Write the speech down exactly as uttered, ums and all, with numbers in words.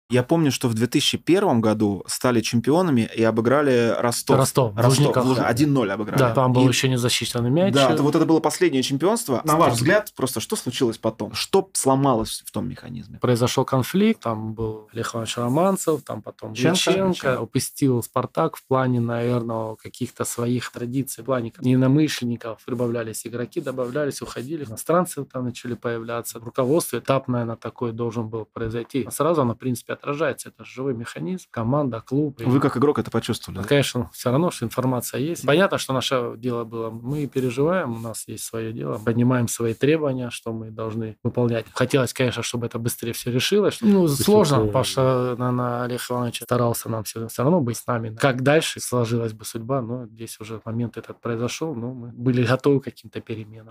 Я помню, что в две тысячи первом году стали чемпионами и обыграли Ростов. Ростов, Ростов. Лужников. один ноль обыграли. Да, там был И... еще не защищенный мяч. Да, вот это было последнее чемпионство. На ваш взгляд, просто что случилось потом? Что сломалось в том механизме? Произошел конфликт, там был Олег Иванович Романцев, там потом Ченко. Яченко. Упустил «Спартак» в плане, наверное, каких-то своих традиций, в плане единомышленников. Прибавлялись игроки, добавлялись, уходили. Иностранцы там начали появляться. В руководстве этап, наверное, такой должен был произойти. Сразу оно, в принципе, отражается. Это живой механизм, команда, клуб. Вы как игрок это почувствовали? Конечно, все равно, что информация есть. Понятно, что наше дело было. Мы переживаем, у нас есть свое дело. Поднимаем свои требования, что мы должны выполнять. Хотелось, конечно, чтобы это быстрее все решилось. Ну, сложно, потому что, наверное, Олег Иванович старался нам все, все равно быть с нами. Как дальше сложилась бы судьба, но здесь уже момент этот произошел, но мы были готовы к каким-то переменам.